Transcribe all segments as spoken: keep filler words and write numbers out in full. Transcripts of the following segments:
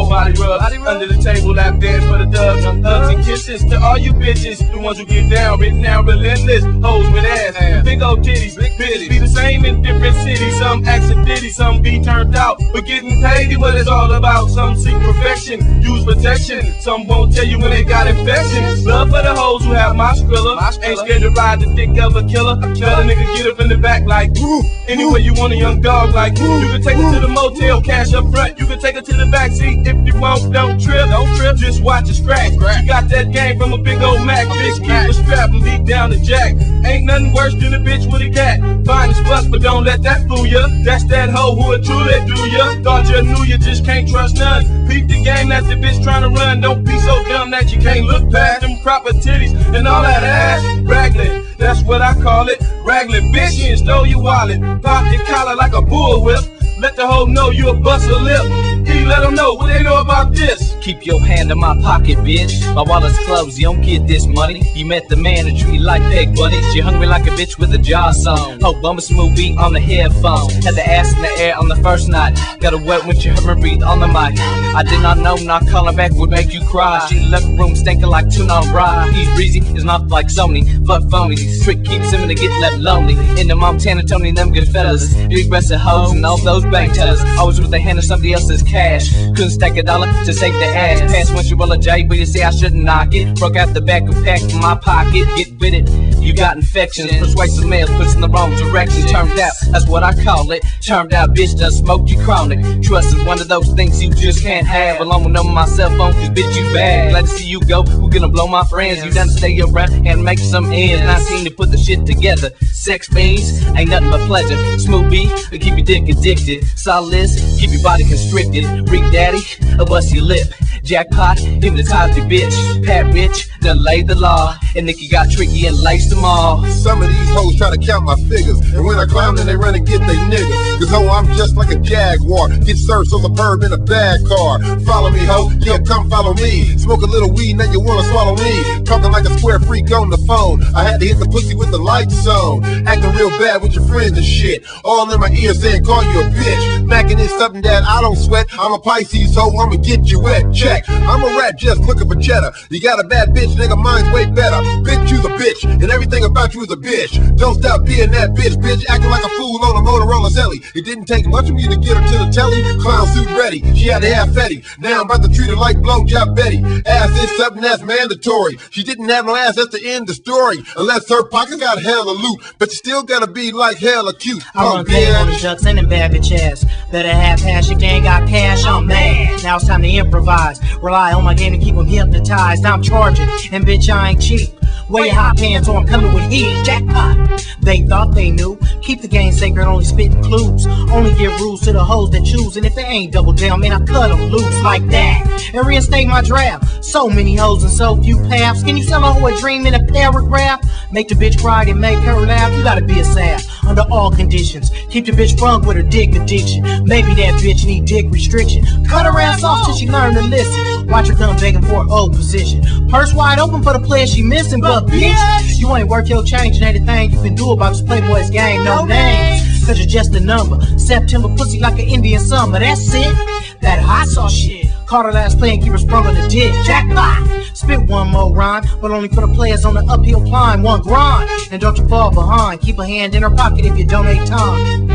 more body rubs. Body rub. Under the table, lap dance for the dubs. Hugs and kisses to all you bitches, the ones who get down, written down, relentless. Hoes with ass, big old titties, big bitches. Be the same in different cities. Some accidentally, some be turned out. But getting paid is what it's all about. Some seek perfection, use protection. Some won't tell you when they got infection. Love for the hoes who have my skrilla. Ain't scared to ride the dick of a killer. Tell a nigga get up in the back like woo. Anyway you want a young dog like woo. You can take her to the motel, cash up front. You can take her to the back seat if you want. Don't trip, don't trip. Just watch it scratch. She got that game from a big old Mac. Bitch keep her strap and beat down the jack. Ain't nothing worse than a bitch with a cat. Fine as fuck, but don't let that fool ya. That's that hoe who a truly do ya. Thought you knew you just can't trust none. Peep the game that the bitch trying to run. Don't be so dumb that you can't look past them proper titties and all that ass. Raglan, that's what I call it. Raglan, bitch, you ain't stole your wallet. Pop your collar like a bullwhip. Let the hoe know you a bust a lip. E, let them know what they know about this. Keep your hand in my pocket, bitch. My wallet's closed, you don't get this money. You met the man that treat you like peg buddies. You hungry like a bitch with a jaw song. Hope bummer smooth beat on the headphones. Had the ass in the air on the first night. Got a wet when you heard me breathe on the mic. I did not know not calling back would make you cry. She left the room stinking like tuna on rye. He's breezy, it's not like Sony. Fuck phony, trick keeps him to get left lonely. In the Montana, Tony, them good fellas. Big breasted hoes and all those bank tellers. Always with the hand of somebody else's cash. Couldn't stack a dollar to save the ass. Pass once you roll a J, but you say I shouldn't knock it. Broke out the back and packed in my pocket. Get with it, you got infections. Persuasive males puts in the wrong direction. Turned out, that's what I call it. Turned out, bitch done smoked you chronic. Trust is one of those things you just can't have. Along with number my cell phone, cause bitch you bad. Glad to see you go, we're gonna blow my friends. You done stay around and make some ends. nineteen to put the shit together. Sex fiends, ain't nothing but pleasure. Smooth beat, keep your dick addicted. Solidus, keep your body constricted. Freak daddy, or bust your lip. Jackpot, hypnotize your bitch. Pat bitch, done laid the law. And Nikki got tricky and laced them all. Some of these hoes try to count my figures, and when I clown then they run and get they niggas. Cause ho, I'm just like a Jaguar. Get served so superb in a bad car. Follow me ho, yeah come follow me. Smoke a little weed, now you wanna swallow me. Talking like a square freak on the phone. I had to hit the pussy with the lights on. Acting real bad with your friends and shit. All in my ear saying call you a bitch. Macking is something that I don't sweat. I'm a Pisces, so I'ma get you wet. Check, I'm a rat just looking for cheddar. You got a bad bitch, nigga, mine's way better. Bitch, you's a bitch, and everything about you is a bitch. Don't stop being that bitch, bitch, acting like a fool on a Motorola celly. It didn't take much for me to get her to the telly. Clown suit ready, she had to have Fetty. Now I'm about to treat her like blowjob Betty. Ass is something that's mandatory. She didn't have no ass, that's the end of the story. Unless her pockets got hella loot, but you still gotta be like hella cute. I run game on the ducks and them bad bitch ass. Better have hash if they ain't got cash, I'm mad. Now it's time to improvise. Rely on my game to keep them hypnotized. I'm charging, and bitch I ain't cheap. Wear your hot pants or I'm coming with heat. Jackpot. They thought they knew. Keep the game sacred, only spitting clues. Only give rules to the hoes that choose. And if they ain't double down, man, I cut them loose like that. And reinstate my draft. So many hoes and so few paths. Can you sell a hoe a dream in a paragraph? Make the bitch cry and make her laugh. You gotta be a sap under all conditions. Keep the bitch drunk with her dick addiction. Maybe that bitch need dick restriction. Cut her ass off till she learn to listen. Watch her come begging for an old position. Purse wide open for the player she missing, but bitch, you ain't worth your change. And anything you can do about this Playboy's game, no names. Cause you're just a number. September pussy like an Indian summer. That's it. That hot sauce shit. Caught her last play and keep her sprung on the dick. Jackpot. Spit one more rhyme, but only for the players on the uphill climb. One grind, and don't you fall behind. Keep a hand in her pocket if you donate time.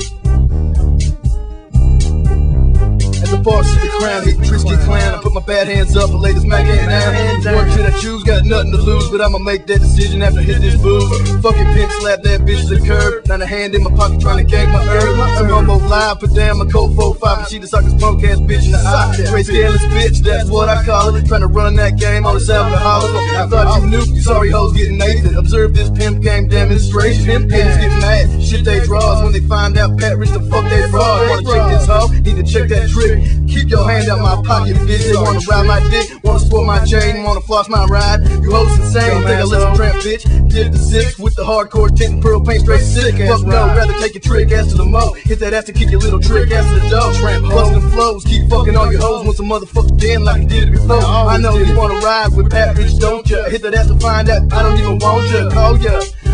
As the boss to the crown, hit Trisky Clown. I put my bad hands up and lay this Mac hand down. Work shit I choose, got nothing to lose, but I'ma make that decision after I hit this booze. Fucking pimp slap that bitch to the curb. Not a hand in my pocket trying to gang my herb. I'm almost live, put down my cold four five, and she the sucker's punk ass bitch in the eye. Straight scandalous bitch, that's what I call it. Trying to run that game on this alcoholic. I thought you knew, you sorry hoes getting Nathan. Observe this pimp game demonstration. Pimp games get mad, shit they draws when they find out Pat Rich the fuck they fraud. Wanna check this hoe? Need to check that trick. Keep your hand out my pocket, bitch. They wanna ride my dick, wanna sport my chain, wanna floss my ride. You hoes insane, think I listen tramp, bitch. Did the six with the hardcore tint and pearl paint straight sick. Fuck no, rather take your trick ass to the mo. Hit that ass to kick your little trick ass to the dough. Tramp bustin' flows, keep fucking all your hoes once a motherfucker den like you did it before. I know you wanna ride with Pat Rich, don't ya? Hit that ass to find out I don't even want ya. Call ya.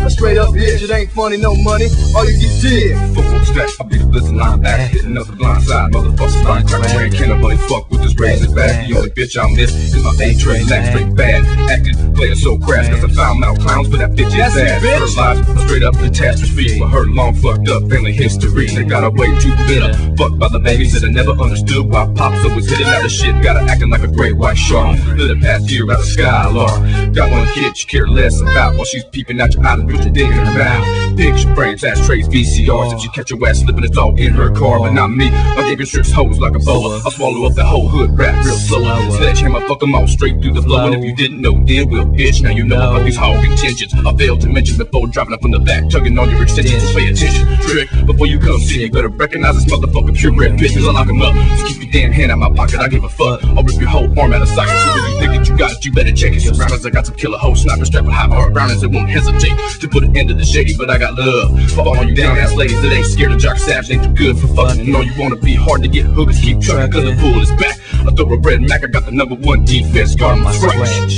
A straight up bitch, it ain't funny, no money, all you get dead. Fuck fuck stack, I be the blizzard linebacker, hitting up the blind side, motherfuckers flying crack around, can't nobody fuck with this razor back. The only bitch I miss is my A-Train, act straight bad, acting, playing so crass, cause I found mouth clowns, but that bitch is bad. Her life, a straight up catastrophe, but her long fucked up family history. They got away too bitter, fucked by the babies that I never understood why Pops always hitting out of shit, got her acting like a great white shark. Living past year out of Skylar, got one kid you care less about while she's peeping out your eyes and put your dick in her mouth. Picture frames, ashtrays, V C Rs, if you catch your ass slipping, it's all in her car, but not me. I gave your strips hoes like a boa, I'll swallow up the whole hood rap real slow. Sledgehammer, fuck them all straight through the flow, and if you didn't know, then we'll bitch, now you know about these hog intentions. I failed to mention before driving up from the back, tugging on your extensions, just pay attention. Trick, before you come see, you better recognize this motherfucker purebred bitches. I lock him up, just keep your damn hand out my pocket, I give a fuck. I'll rip your whole arm out of socket, so if you think that you got it, you better check it. Surrounders, I got some killer hoes, sniper strap with high heart rounders that won't hesitate to put an end to the shady, but I got love for all you down ass ladies that ain't scared of jock savage, ain't too good for fucking. And all you wanna be hard to get hookers, keep trucking, cause the bull is back. I throw a red Mac, I got the number one defense, guard my scratch.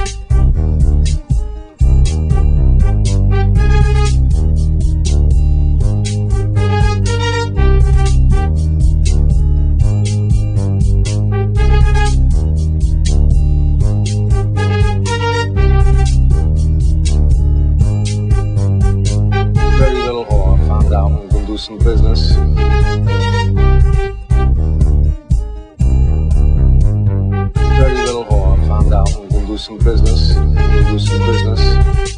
Some business. Dirty little whore, found out we're gonna do some business. We'll do some business.